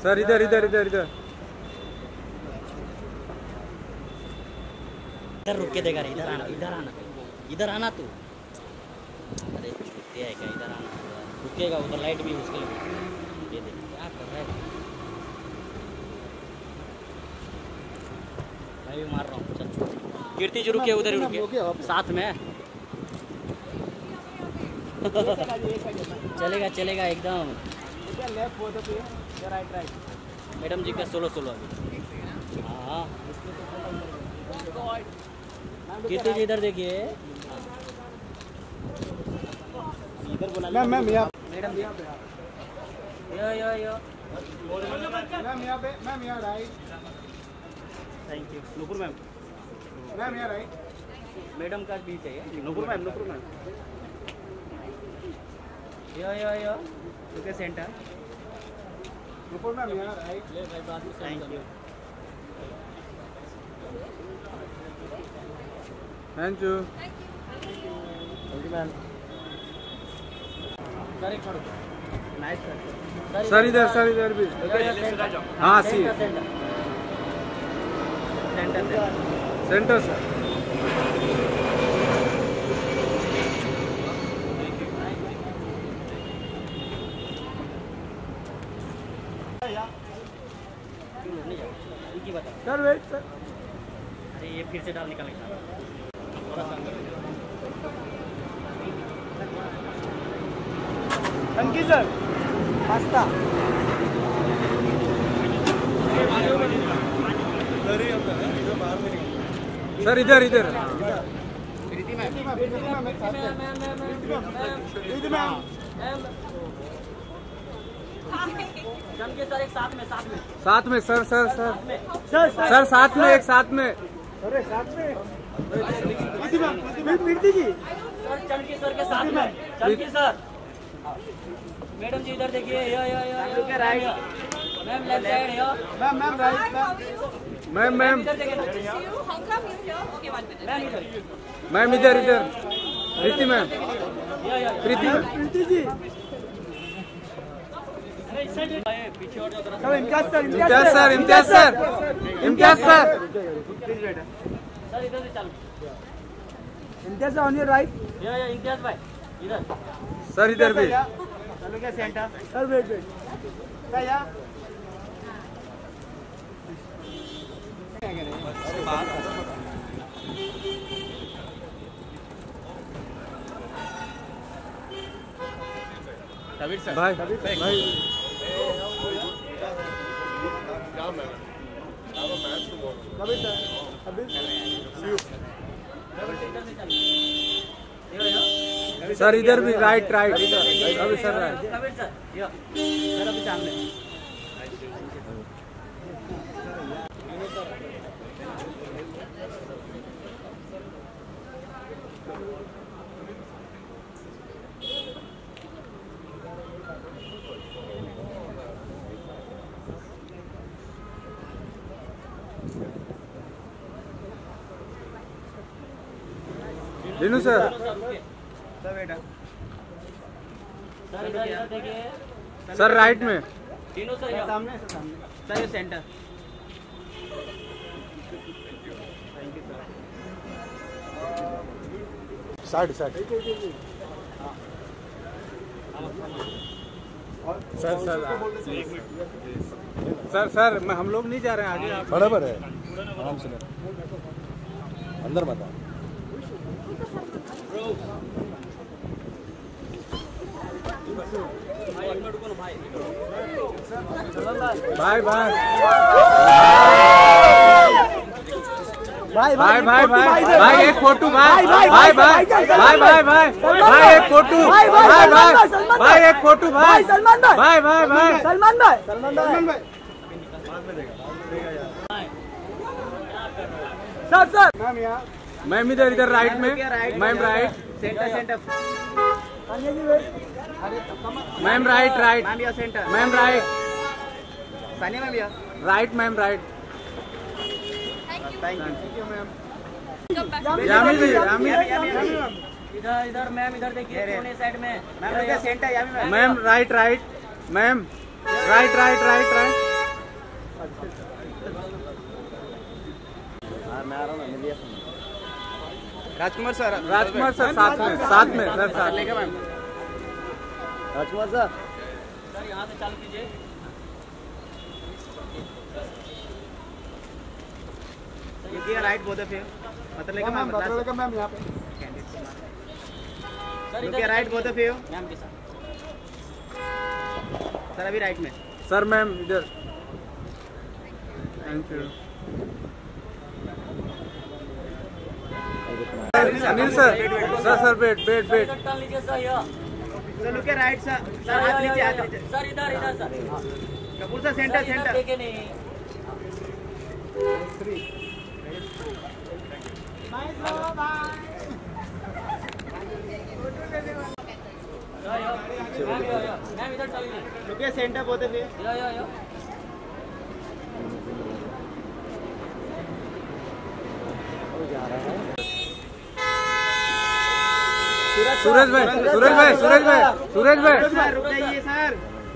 Sir इधर इधर इधर इधर इधर रुक के देगा रे। इधर आना, इधर आना, इधर आना तू। अरे छुट्टी है क्या? इधर आना, रुकेगा उधर। लाइट भी उसके लिए ये देख क्या कर रहा है। मैं भी मार रहा हूँ। चल कीर्ति जी रुके, उधर ही रुके साथ में। चलेगा चलेगा एकदम। मैडम जी का सोलो सोलो अभी। हाँ कीर्ति जी इधर देखिए। इधर बोला मैम मैम यहाँ madam ji. Yo yo yo ma'am यहाँ पे, मैम यहाँ right. Thank you Nupur ma'am. Ma'am यहाँ राइट। मैडम का भी चाहिए। Nupur ma'am, Nupur ma'am. Yo yo yo okay center. Nupur ma'am यहाँ right. Thank you. Thank you ma'am. Sir एक छोड़ो। नाइस सर इधर भी। हाँ see center sir. Sir wait sir. अरे ये फिर से डाल निकालेंगे। Thank you sir. Pasta sir इधर इधर सर एक साथ में साथ में सर सर सर सर साथ में एक साथ में। अरे साथ में कीर्ति जी। सर चमकी सर के साथ में। चमकी सर। मैडम जी इधर देखिए। Yo yo yo right. Ma'am left side yo. Ma'am ma'am right. Ma'am ma'am इधर देखिए। मैम इधर इधर प्रीति मैम। प्रीति मैम। कीर्ति जी। पीछे और sir Imtiaz sir. Imtiaz sir Imtiaz sir Imtiaz sir. Sir इधर से चलो। Imtiaz sir on your right. Yo yo Imtiaz भाई इधर। सर इधर भी। चलो क्या सेंटर। सर वेट वेट क्या भाई भाई सर इधर भी राइट राइट इधर अभी sir right. Kabir sir yo sir अभी सामने। दिनू सर। सर बेटा सर इधर देखिए। सर राइट में। तीनों सर सामने सर ये center. Side side sir sir sir sir मैं हम लोग नहीं जा रहे हैं आगे। आप बराबर है आराम से अंदर मत आओ। भाई भाई भाई भाई भाई भाई भाई एक फोटो भाई भाई भाई भाई भाई भाई भाई भाई एक फोटो भाई भाई भाई एक फोटो भाई सलमान भाई भाई भाई भाई सलमान भाई सर सर मैम यहाँ मैम इधर इधर राइट में। Ma'am right. Center center ma'am right right. Ma'am यहाँ center. Ma'am right Saniya ma'am यहाँ right. Ma'am right. Thank you ma'am. Yami ji Yami इधर इधर मैम इधर देखिए कोने साइड में। Ma'am center Yami ma'am. Ma'am right right. Ma'am right right right right. Rajkumar sir साथ में सर साथ लेगा मैम। राजकुमार सर यहाँ से चालू कीजिए। राइट बोथ ऑफ यू मतलब लेगा मैम यहाँ पे sir right both of you ma'am के साथ सर अभी राइट में सर मैम इधर thank you Anil sir sir wait turn लीजिए सर लुक राइट सर हाथ नीचे सर इधर सर कपूर सर सेंटर देखे नहीं मैम इधर चलिए लुक सेंटर बोलते थे सूरज भाई रुक जाइए सर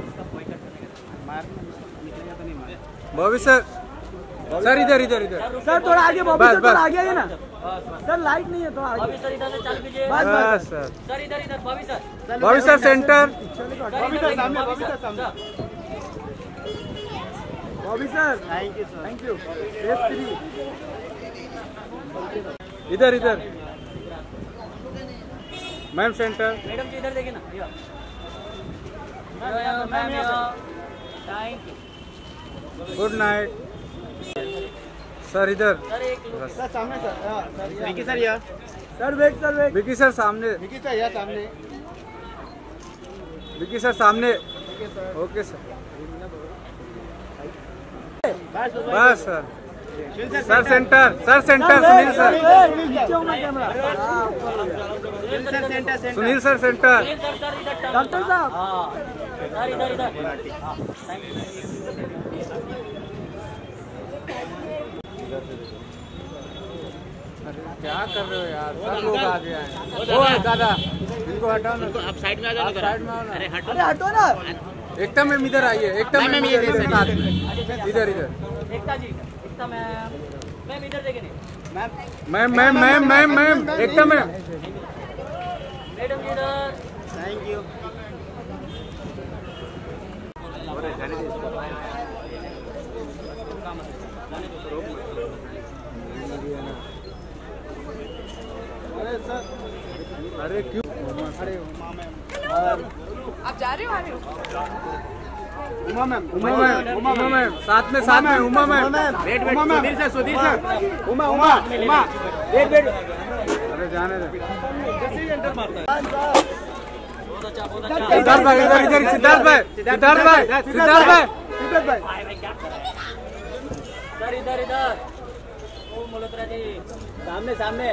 बॉबी सर इधर सर थोड़ा आगे बॉबी सर थोड़ा आगे आइए ना सर लाइट नहीं है तो आगे बॉबी सर इधर से चालू कीजिए बस सर इधर Bobby sir center Bobby sir सामने बॉबी सर थैंक यू इधर मैम सेंटर मैडम जी इधर देखिए ना ma'am thank you good night sir इधर सर सामने सर विकी सर या सर वेट विकी सर सामने विकी सर या सामने विकी सर सामने ओके सर बस sir center Sunil sir Sunil sir center doctor साहब इधर क्या कर रहे हो यार सब लोग आ गए हैं वो है दादा इनको हटाओ ना आप साइड में आ जाओ साइड में आओ ना अरे हटो ना एकता मैम इधर आइए एकता मैम इधर एकता मैम इधर देखें ma'am Ekta ma'am madam ji इधर थैंक यू अरे क्यों आप जा रहे हो उमा मैम साथ में Uma ma'am Sudhir sir Uma wait अरे जाने दे सिद्धार्थ भाई इधर सिद्धार्थ भाई सर इधर ओ मल्होत्रा जी सामने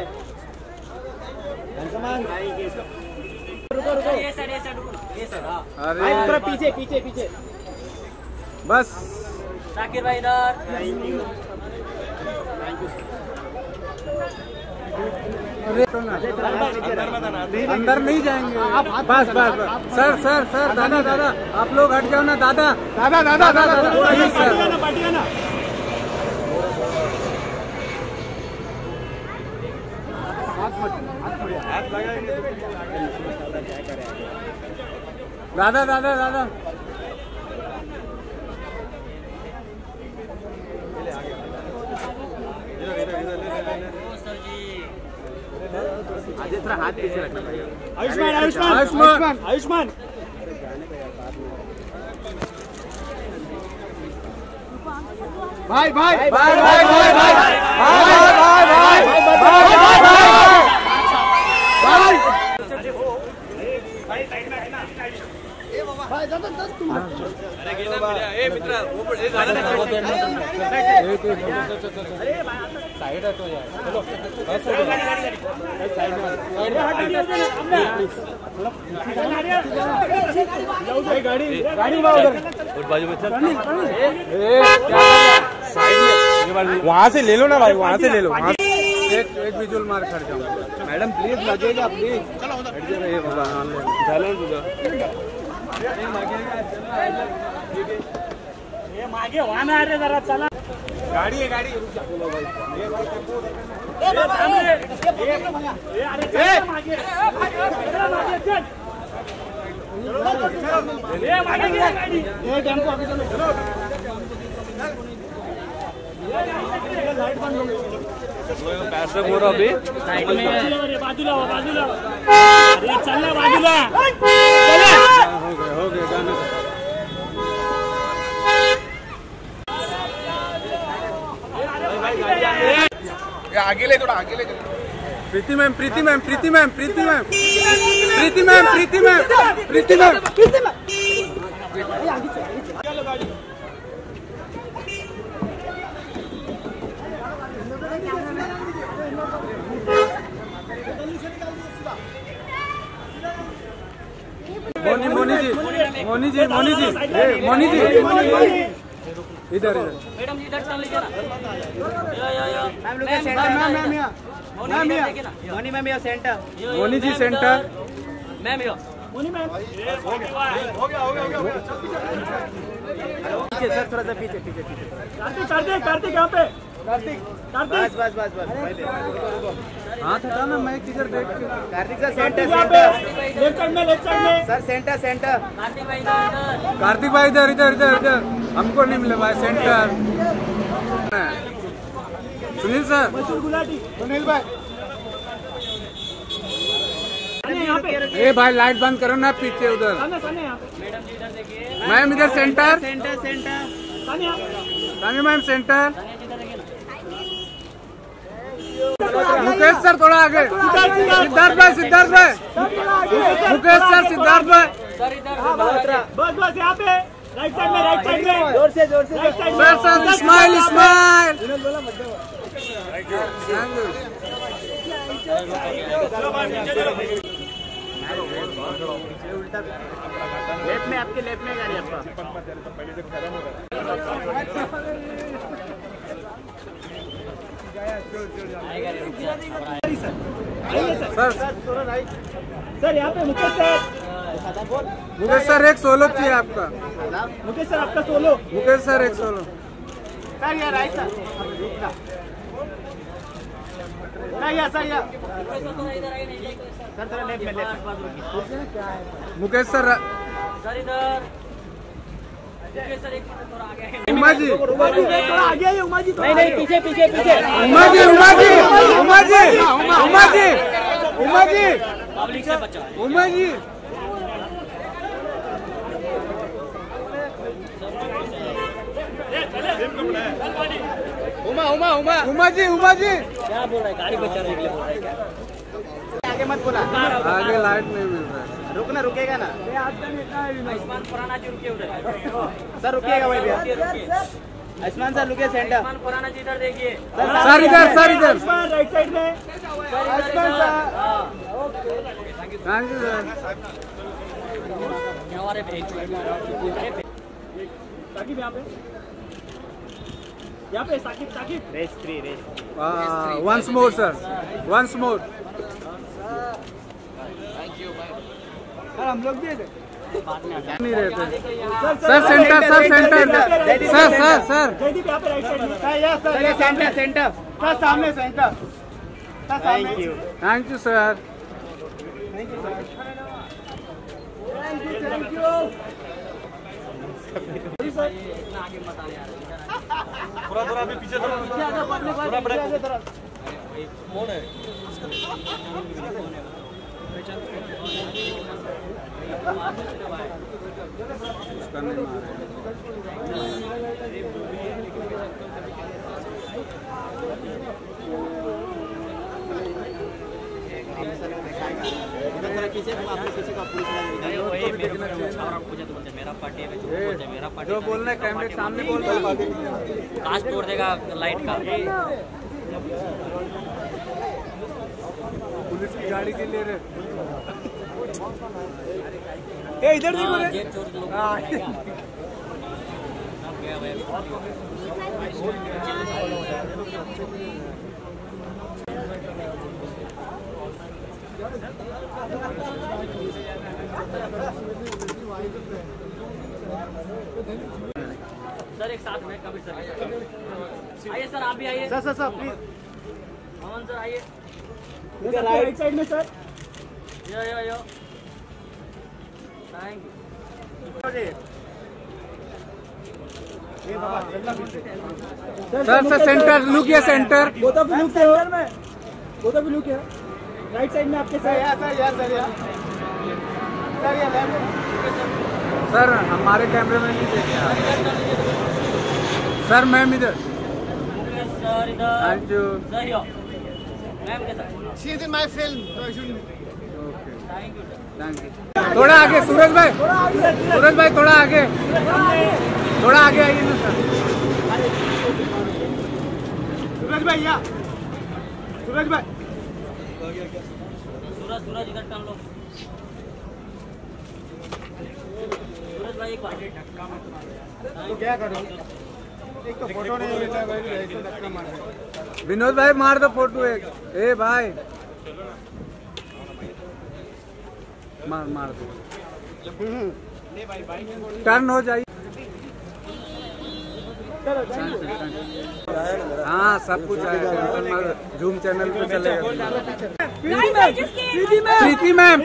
रुको ये साइड अरे पीछे बस साकिर भाई इधर अंदर नहीं जाएंगे बस सर दादा आप लोग हट जाओ ना दादा प्लीज सर दादा थोड़ा हाथ पीछे रखना पड़ेगा आयुष्मान भाई वहाँ से ले लो ना भाई वहाँ से ले लो एक विजुअल मार खड़ जाऊँ मैडम प्लीज लगेगा प्लीज मागे व्हा ना रे जरा चला. गाडी आहे गाडी. पैसे बोलो अभी बाजूला चल बाजूला. हो गया गाना. आगे ले थोड़ा आगे ले. Preeti ma'am Preeti ma'am Preeti ma'am Preeti ma'am Preeti ma'am Preeti ma'am Preeti ma'am. Moni ji Moni ji Moni ji Moni ji इधर इधर. मैडम जी इधर टर्न लीजिए ना. Ma'am look center. Moni ma'am yo center. Moni ji center. Ma'am yo Moni ma'am हो गया. पीछे सर थोड़ा सा पीछे. कार्तिक यहाँ पे. कार्तिक बस हाथ हटाना मैं किधर देख के. Kartik sir center left side में सर सेंटर. कार्तिक भाई इधर इधर हमको नहीं मिला भाई सेंटर. सुनील सर. सुनील भाई यहाँ पे. ए भाई लाइट बंद करो ना पीछे उधर. मैम इधर सेंटर. सानी मैम सेंटर. मुकेश सर थोड़ा आगे. सिद्धार्थ भाई मुकेश सर सिद्धार्थ भाई. बस यहाँ पे राइट साइड में जोर से सर स्माइल. लेफ्ट में आपके लेफ्ट में गाड़ी आपका. सर यहाँ पे मुकेश सर एक सोलो चाहिए आपका. मुकेश सर आपका सोलो. मुकेश सर एक सोलो. सर यार राइट सर. सर थोड़ा लेफ्ट में. मुकेश सर. इधर सर एक मिनट थोड़ा आगे. उमा जी थोड़ा आगे आइए. उमा जी नहीं पीछे. उमा जी पब्लिक से बचा. उमा जी उमा जी क्या बोल रहा है? गाड़ी बचाने के लिए बोल रहा है क्या? आगे मत बोला. आगे लाइट नहीं मिल रहा है. रुकेगा ना. आयुष्मान खुराना जी रुके उधर. सर रुकिएगा वही भैया. आयुष्मान सर रुके सेंटर. आयुष्मान खुराना जी इधर देखिए. सर इधर राइट साइड में. Thank you sir. हमारे साकिब यहाँ पे Saqib. Race 3. Once more sir. Once more. हम लोग भी नहीं रहते. Sir centre. जयदीप यहाँ पे राइट साइड में. सेंटर. सर सामने सेंटर. Thank you sir. आगे मत आने यार. थोड़ा अभी पीछे थोड़ा कौन है? जो बोलना है कैमरे के सामने बोल रहा है. कांच तोड़ देगा लाइट का. पुलिस की गाड़ी के लिए रे. इधर देखो रे. जेट चोर लोग सर एक साथ में कभी सर आइए सर, आप भी आइए सर प्लीज अमन सर आइए राइट साइड में sir. Yo thank you. Sir center look या center both of look center में, बोथ ऑफ लुक है राइट साइड में आपके सर। सर हमारे कैमरे में नहीं देखे सर। मैम इधर सर इधर thank you. Sir yo ma'am के साथ she is in my film thank you sir. Thank you. थोड़ा आगे सूरज भाई, सूरज भाई थोड़ा आगे, थोड़ा आगे आइए ना सर। सूरज भाई या सूरज भाई, सूरज इधर टर्न लो। सूरज भाई एक बार तो क्या करो, एक तो फोटो नहीं लेता भाई, ऐसे धक्का मार। विनोद भाई मार दो फोटो एक। ए भाई मार दो, टर्न हो जाइए। हाँ सब कुछ आएगा, जूम चैनल पे चलेगा। प्रीति मैम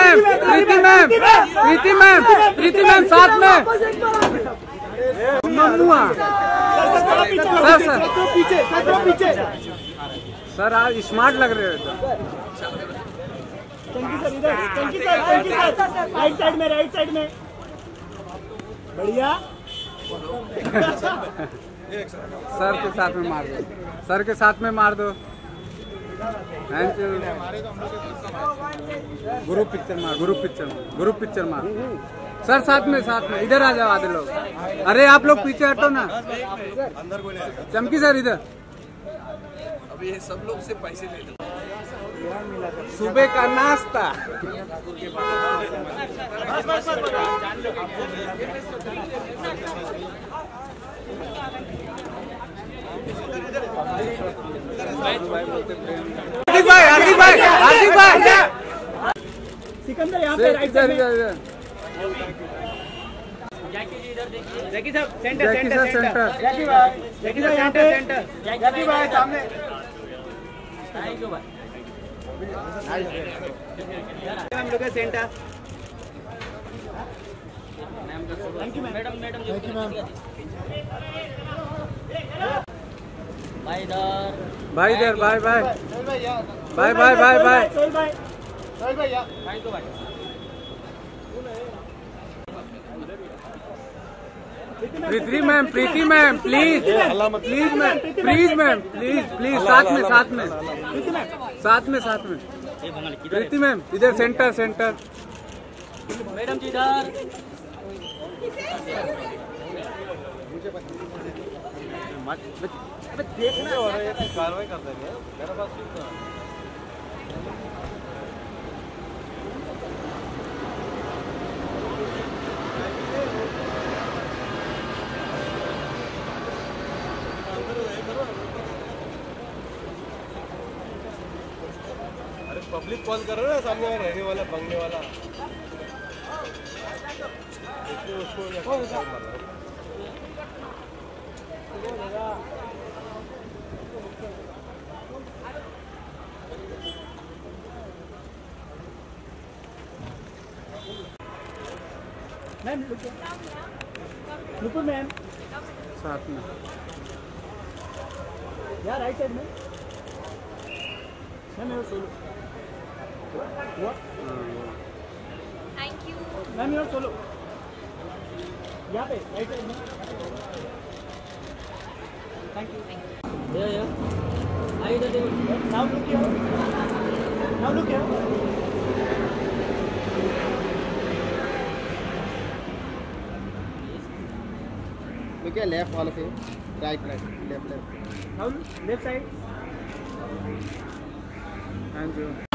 साथ में। मम्मुआ पीछे सर आप स्मार्ट लग रहे हो। राइट साइड में बढ़िया। सर के साथ में मार दो, सर के साथ में मार दो। Thank you. ग्रुप पिक्चर मार। सर साथ में इधर आ जाओ आधे लोग। अरे आप लोग पीछे हटो ना। चमकी सर इधर। अभी ये सब लोग से पैसे ले लो। सुबह का नाश्ता। हार्दिक भाई सिकंदर यहाँ पे राइट साइड में। जैकी जी इधर देखिए। जैकी साहब सेंटर। जैकी भाई यहाँ पे। जैकी भाई सामने। थैंक यू भाई। हम लोग center. Thank you madam. Thank you ma'am. भाई इधर बाय थैंक यू भाई। प्रीति मैम प्लीज मैम, साथ में प्रीति मैम इधर सेंटर। मैडम जी इधर। कार्रवाई करते हैं मेरे पास। अरे पब्लिक कॉल कर रहे हो ना, सामने रहने वाला बंगले वाला उसको मैम नुपुर मैम साथ में। यार राइट साइड में ma'am. Solo thank you ma'am, your solo यहाँ पे राइट साइड में। Thank you. यो आई इधर देखो। Now look here. Look at left all of you. Right, left. Now left side. Thank you.